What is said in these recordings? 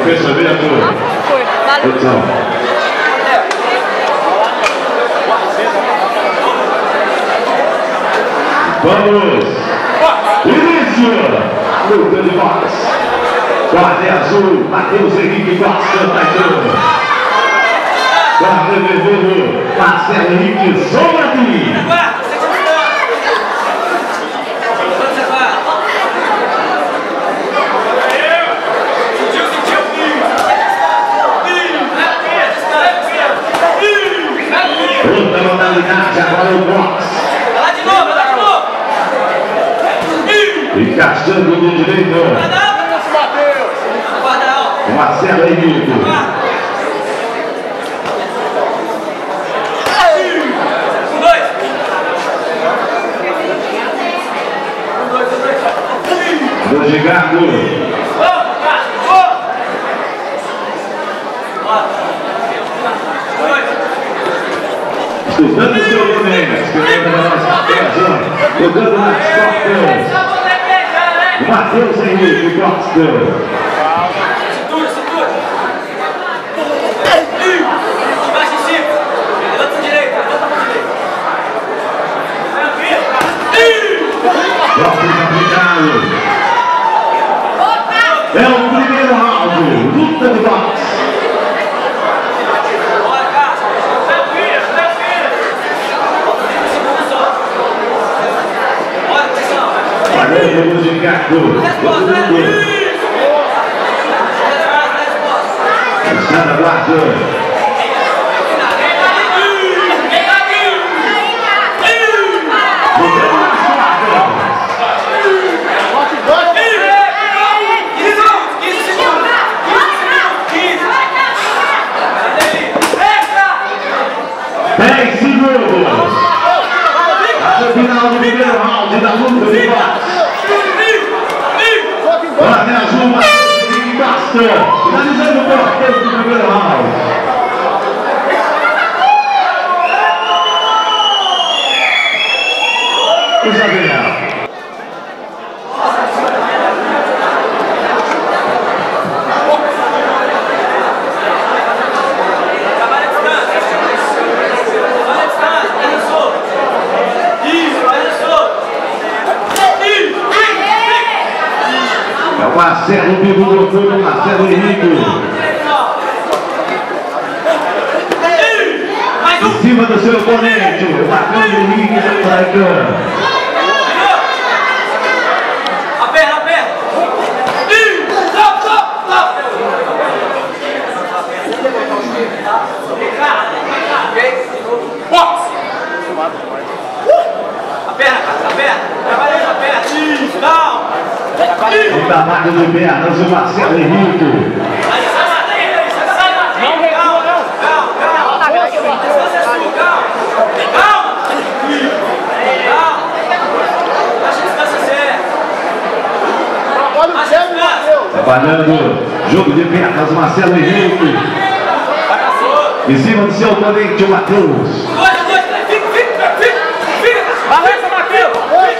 fechamento. Foi, valeu. Vamos! Início! Luta de boxe. Guarda azul, Matheus Henrique, Boxe, Taykan. Guarda vermelho, Marcelo Henrique, Sombra Team. Outra modalidade, agora o boxe. Lá de novo. Encaixando de direito. Marcelo Henrique. Do gigado. Estudando o seu domínio, jogando nas costas. Matheus Henrique, Boxe. Cintura. Embaixo em cima. Levanta a direita. Golpes aplicados. É o primeiro round. Luta de boxe. Valeu, gigado. Está na guarda. Final do primeiro round da luta de boxe. Guarda azul, Matheus Henrique, Boxe. Finalizando o porteiro do primeiro round. Isabel. Marcelo Bigo voltou, Marcelo Henrique. Em cima do seu oponente, Matheus Henrique da Taykan. A perna. Boxe. A perna. Trabalhando a perna. Isso, não. O tamanho de pernas, o Marcelo Henrique. Trabalhando, jogo de pernas, Marcelo Henrique. Em cima do seu oponente, o Matheus. Balança, Matheus!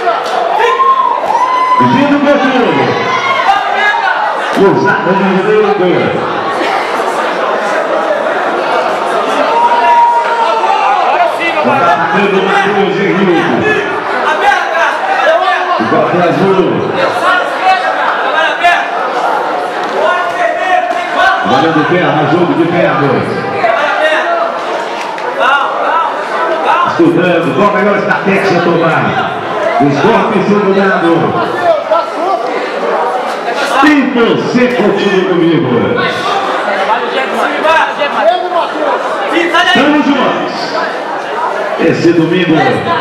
Vindo o Matheus. Cruzada de direita. Batendo o Matheus Henrique. Golpe azul. Valendo perna, jogo de pernas. Estudando, qual a melhor estratégia a tomar? Os golpes segurando. E você continua comigo. Estamos juntos. Esse domingo.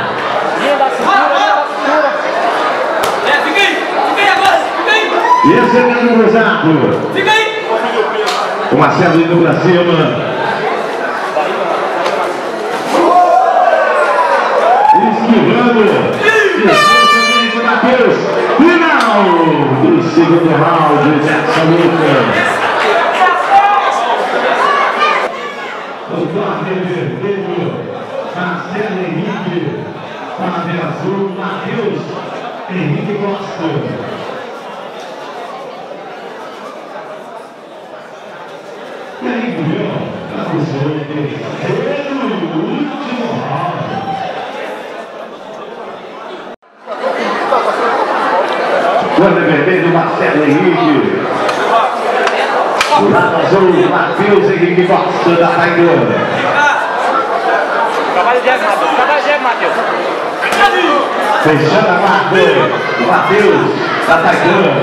E esse é o cruzado. Fica aí! O Marcelo indo pra cima. Esquivando. E o Matheus. Final do segundo round dessa luta. O guarda vermelho, Marcelo Henrique. Guarda azul, Matheus Henrique Boxe. viu? Abusou do terceiro e último round. Corner vermelho, Marcelo Henrique. Do lado azul, Matheus Henrique, Boxe da Taykan. Trabalho de Matheus. Fechando a marca, o Matheus da Taykan.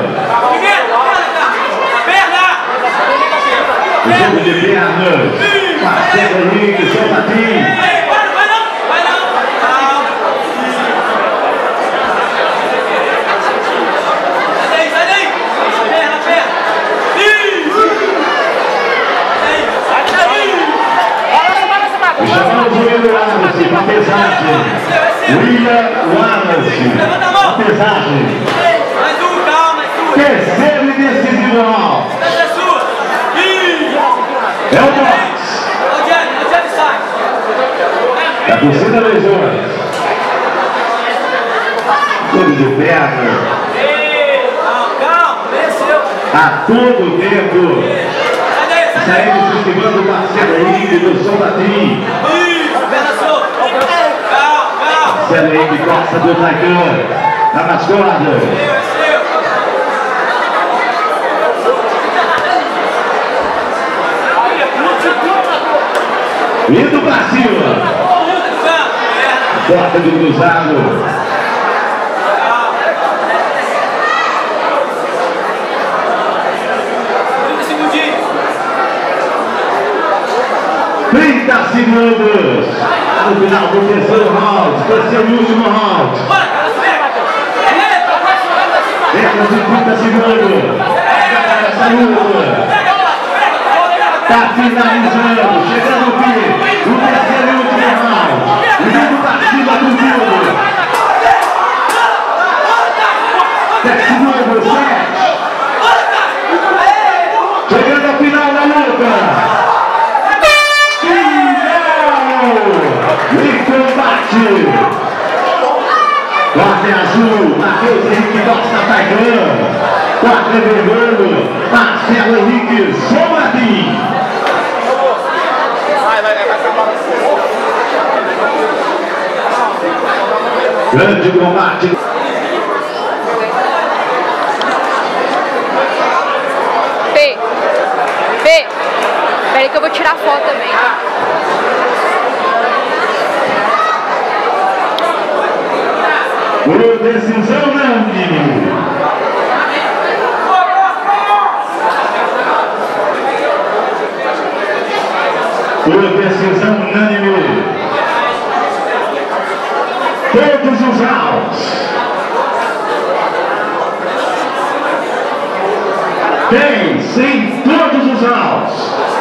O jogo de pernas, Marcelo Henrique, Sombra Team. Chamamos o William Wallace para pesagem. William Wallace para pesagem. Mais um, calma, mais um. Terceiro e decisivo round. É o boxe. Onde ele sai? Da torcida Legiões. Jogo de perna. Calma, venceu. A todo tempo. Saindo se esquivando o Marcelo Henrique do Sombra Team. Perna solta. Calma. Marcelo Henrique gosta do Taykan. Tá nas cordas. Indo pra cima. Porta do cruzado. 30 segundos. No final do terceiro round. Terceiro e último round. Menos de 30 segundos. Essa luta. Está finalizando. Chegando ao fim. O terceiro e último round. Indo pra cima do mundo. 10 segundos. 7. Chegando ao final da luta. E combate! Corner azul, Matheus Henrique, Boxe da Taykan. Corner vermelho, Marcelo Henrique, Sombra Team. Grande combate. Peraí que eu vou tirar foto também. Por decisão unânime. Por decisão unânime. Todos os rounds. Tem, sim, todos os rounds.